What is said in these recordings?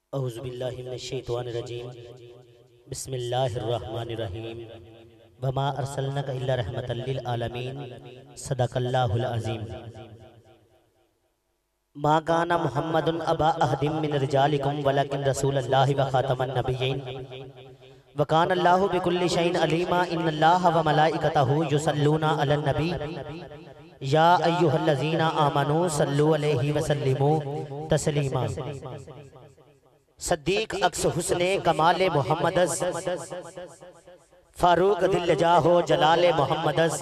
औज़ुबिल्लाहि मिनश्शैतानिर्रजीम बिस्मिल्लाहिर्रहमानिर्रहीम वमा अर्सलनाका इल्ला रहमतल लिल आलमीन सदक़ल्लाहुल अज़ीम। मा काना मुहम्मदुन अबा अहदिम मिन रिजालिकुम वलाकिन रसूलल्लाहि व खातमन नबिय्यीन व काना अल्लाहु बिकुल्लि शैइन अलीमा इन्नल्लाहा व मलाइकतहु युसल्लूना अलन नबी या अय्युहल्लज़ीना आमनू सल्लु अलैहि व सल्लिमू तस्लीमा। सद्दीक अक्स हुस्ने कमाले मोहम्मदस फारूक दिल जाहो जलाले मोहम्मदस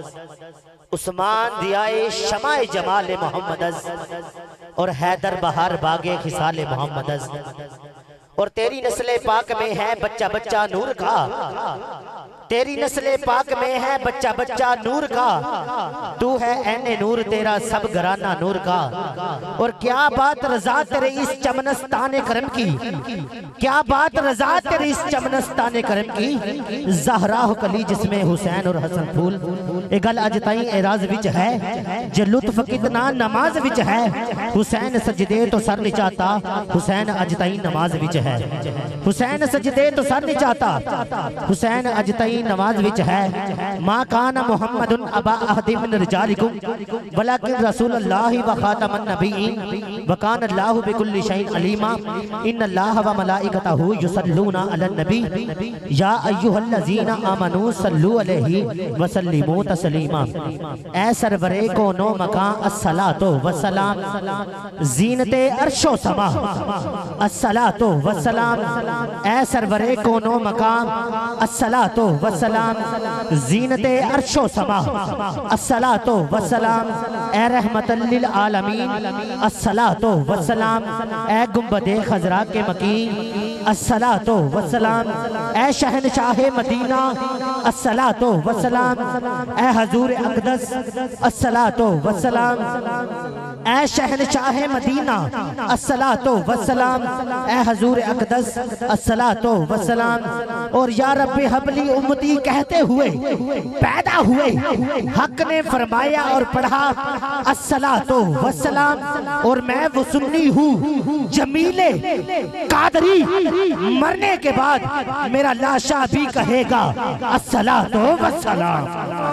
उस्मान दियाए शमाए जमाले मोहम्मदस और हैदर बहार बागे खिसाले मोहम्मदस। और तेरी नस्ले पाक में है बच्चा बच्चा नूर का, तेरी नस्ले पाक में है बच्चा बच्चा नूर का, तू है ऐने नूर तेरा सब घराना नूर का। और क्या बात रजा तेरे इस चमनस्ताने करम की, क्या बात रजा तेरे इस चमनस्ताने करम की। ज़हरा हो कली जिसमें हुसैन और हसन फूल ए गल अज ताई एराज विच है जे लुत्फ कितना नमाज विच है। हुसैन सजदे तो सर नहीं चाहता, हुसैन अज ताई नमाज विच है। हुसैन सजदे तो सर नहीं चाहता, हुसैन अज ताई नमाज विच है। मा काना मुहम्मदुन अबा अहदिम मिन रिजालिकुम वलाकिन रसूलुल्लाहि व खातमन नबिय्यीन व काना अल्लाहु बिकुल्लि शैइन अलीमा इन्नल्लाहा व मलाइकतहु युसल्लूना अलन नबी या अय्युहल्लज़ीना आमनू सल्लु अलैहि व सल्लिमू तस्लीमा। ऐ सरवरे कोनो मकां अस्सलातो वस्सलाम ज़ीनते अर्शो समा अस्सलातो वस्सलाम। ऐ सरवरे कोनो मकां अस्सलातो वस्सलाम ज़ीनते अर्शो समा अस्सलातो वस्सलाम। ऐ रहमतल लिल आलमीन अस्सलातो वस्सलाम। ऐ गुंबदे खजरा के मकीन अस्सलातो वस्सलाम। ऐ शहनशाहे मदीना अस्सलातो वस्सलाम। ऐ हजूर अक़दस अस्सलातो वस्सलाम। ऐ शहनशाहे मदीना अस्सलातो वस्सलाम। ऐ हजूर अक़दस अस्सलातो वस्सलाम। और या रब्बे हबली उम्मती कहते हुए पैदा हुए हक ने फरमाया और पढ़ा अस्सलातो वस्सलाम। और मैं वो सुन्नी हूँ जमीले कादरी, मरने के बाद मेरा लाशा भी कहेगा अस्सलातो वस्सलाम।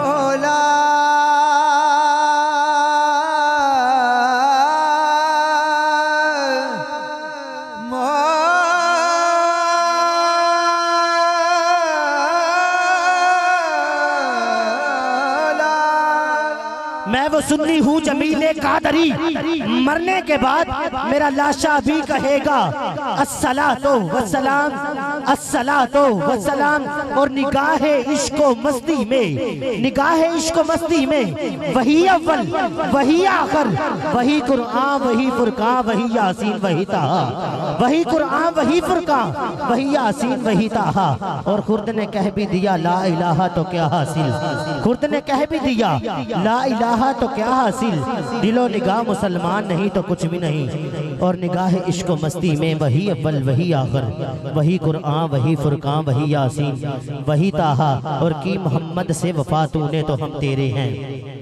मैं वो सुन्नी हूँ जमीले कादरी, मरने के बाद मेरा लाशा भी कहेगा अस्सलातो वस्सलाम अस्सलातो वस्सलाम। और निगाहे इश्को मस्ती में, निगाहे इश्को मस्ती में वही अव्वल वही आखिर वही कुरान वही फुरकान वही यासीन वही ताहा, वही कुरान वही फुरकान वही यासीन वही ताहा। और खुर्द ने कह भी दिया ला इलाहा तो क्या हासिल, खुर्द ने कह भी दिया ला इलाहा तो क्या हासिल। दिलो निगाह मुसलमान नहीं तो कुछ भी नहीं। और निगाह इश्क मस्ती में वही अव्वल वही आखिर वही कुरान वही फुरकान वही यासीन वही ताहा। और की मोहम्मद से वफा तूने तो हम तेरे हैं,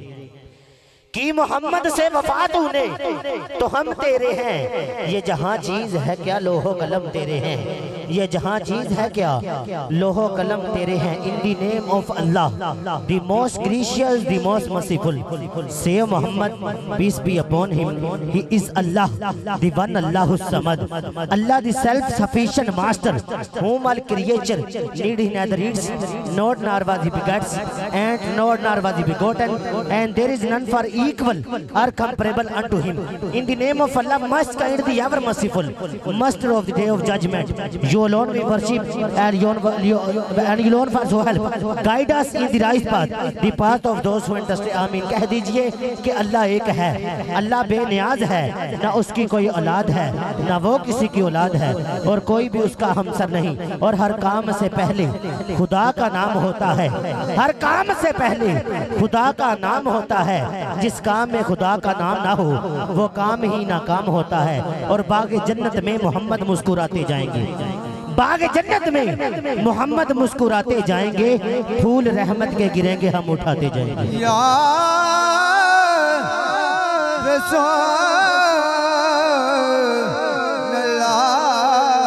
कि मोहम्मद से वफा तूने तो हम तेरे हैं। ये जहां चीज है क्या लोहो कलम तेरे हैं, ये जहां चीज है क्या लोहो कलम तेरे हैं। In the name of Allah the most gracious the most merciful say Muhammad peace be upon him. He is Allah the one अल्लाहु समद, Allah the self sufficient master whom all creature need he neither needs not nor was he begets and not nor was he begotten and there is none for equal or comparable unto him. In the name of Allah, most kind, the ever merciful, master of the day of judgment, you alone we worship and you alone for so help. Guide us in the right path, the path of those who understand. आमीन। कह दीजिए कि अल्लाह एक है, अल्लाह बेनियाज है, ना उसकी कोई औलाद है ना वो किसी की औलाद है और कोई भी उसका हमसर नहीं। और हर काम से पहले खुदा का नाम होता है, हर काम से पहले खुदा का नाम होता है। जिस काम में खुदा का नाम ना हो वो काम ही नाकाम होता है। और बाग जन्नत में मोहम्मद मुस्कुराते जाएंगे, बाग जन्नत में मोहम्मद मुस्कुराते जाएंगे, फूल रहमत के गिरेंगे हम उठाते जाएंगे। या रसूल अल्लाह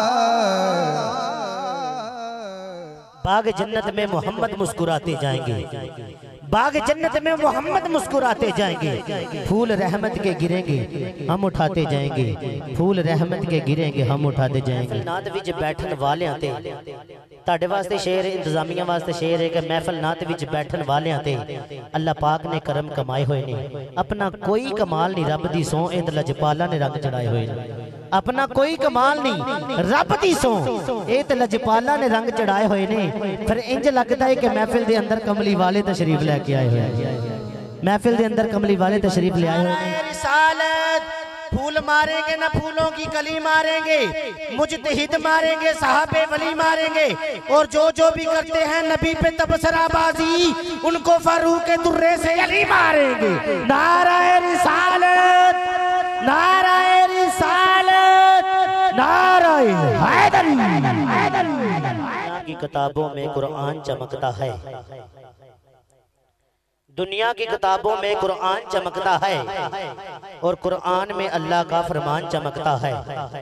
बाग जन्नत में मोहम्मद मुस्कुराते जाएंगे, बाग जन्नत में मोहम्मद मुस्कुराते जाएंगे। फूल रहमत के गिरेंगे हम उठाते जाएंगे, फूल रहमत के गिरेंगे हम उठाते जाएंगे। नात विच बैठन वालियां ते तुहाडे वास्ते शेर, इंतजामिया वास्ते शेर है कि महफिल नात विच बैठन वालियां ते अल्लाह पाक ने करम कमाए हुए ने। अपना कोई कमाल नहीं, रब दी सौं इंद लजपाला ने रंग चढ़ाए हुए ने। अपना कोई कमाल नहीं, रब दी सौं ए ते लजपाला ने रंग चढ़ाए हुए ने। फिर इंज लगता है कि महफिल दे अंदर कमली वाले तशरीफ लेके आए हुए हैं, महफिल दे अंदर कमली वाले तशरीफ ले आए हुए हैं। रिसालत फूल मारेंगे ना फूलों की कली मारेंगे, मुजतहिद मारेंगे, साहबे वली मारेंगे, और जो भी करते हैं नबी पे तबसराबाजी उनको फारूक के दुर्रे से अली मारेंगे। नाराए रिसालत, नाराए रिसालत, नाराए हैदरी। दुनिया की किताबों में कुरान चमकता है, दुनिया की किताबों में कुरान चमकता है, और कुरान में अल्लाह का फरमान चमकता है।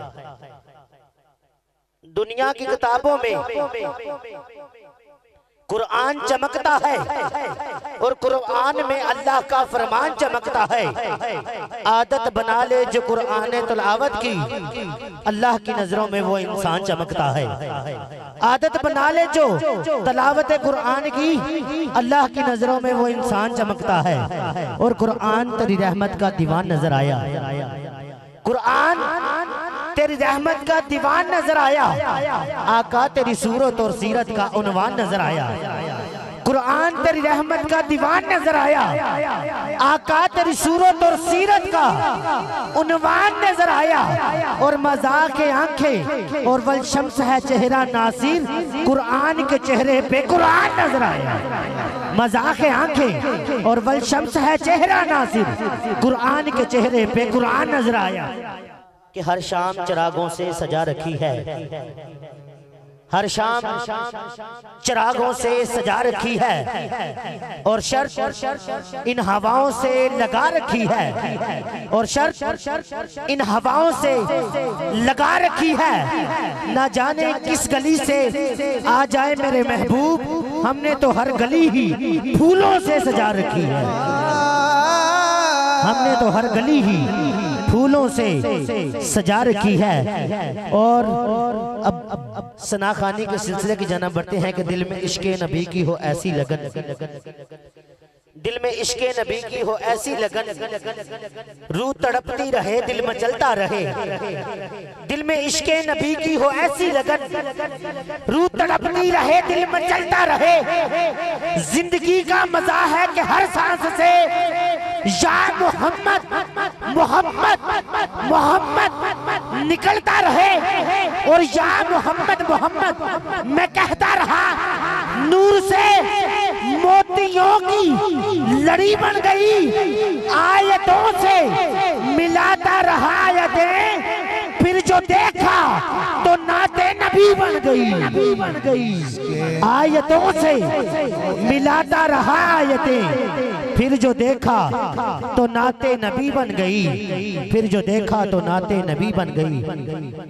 दुनिया की किताबों में कुरान चमकता है, और कुरान में अल्लाह का फरमान चमकता है। आदत बना ले जो कुरान तिलावत की, अल्लाह की नजरों में वो इंसान चमकता है। आदत बना ले जो तिलावत कुरान की, अल्लाह की नजरों में वो इंसान चमकता है। और कुरान तेरी रहमत का दीवान नजर आया, कुरान तेरी रहमत का दीवान नजर आया, आका तेरी सूरत और सीरत का उन्वान नजर आया। कुरान तेरी रहमत का दीवान नजर आया, आका तेरी सूरत और सीरत का उन्वान नजर आया। और मजाक आंखें और वल शम्स है चेहरा नासिर, कुरान के चेहरे पे कुरान नजर आया। मजाक आंखें और वल शम्स है चेहरा नासिर, कुरान के चेहरे पे कुरान नजर आया। कि हर शाम चिरागों से सजा रखी है, हर शाम चिरागों से सजा रखी है, और शर्त इन हवाओं से लगा रखी है, और शर्त इन हवाओं से लगा रखी है। ना जाने किस गली से आ जाए मेरे महबूब, हमने तो हर गली ही फूलों से सजा रखी है, हमने तो हर गली ही फूलों से सजा रखी है। और अब सना खानी के सिलसिले की जाना बढ़ते हैं कि दिल में इश्क़े नबी की हो ऐसी लगन, दिल में इश्क़े नबी की हो ऐसी लगन, रूह तड़पती रहे दिल मचलता रहे। दिल में इश्क़े नबी की हो ऐसी लगन, रूह तड़पती रहे दिल मचलता रहे। जिंदगी का मजा है कि हर सांस से या मोहम्मद मोहम्मद मोहम्मद निकलता रहे, और या मोहम्मद मोहम्मद मैं कहता रहा। नूर से मोतियों की लड़ी बन गई, आयतों से मिलाता रहा आयतें, फिर जो देखा तो नाते नबी बन गई। आयतों से मिलाता रहा आयतें, फिर जो देखा तो नाते नबी बन गई, फिर जो देखा तो नाते नबी बन गई।